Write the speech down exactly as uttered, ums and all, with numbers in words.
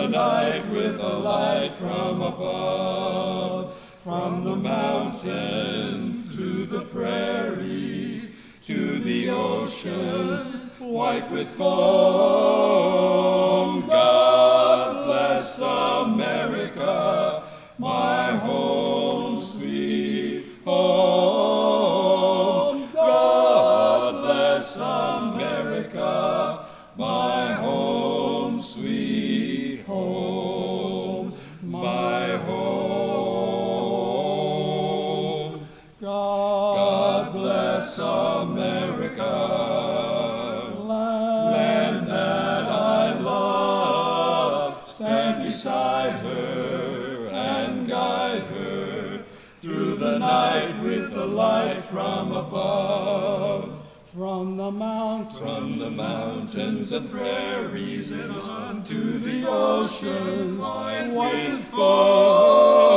the night with a light from above. From the mountains to the prairies, to the ocean white with foam. God bless America, my home sweet home. God bless America, my home sweet home, my home. God bless America, land that I love. Stand beside her and guide her through the night with the light from above. From the mountains, from the mountains and prairies and on to the oceans white with foam.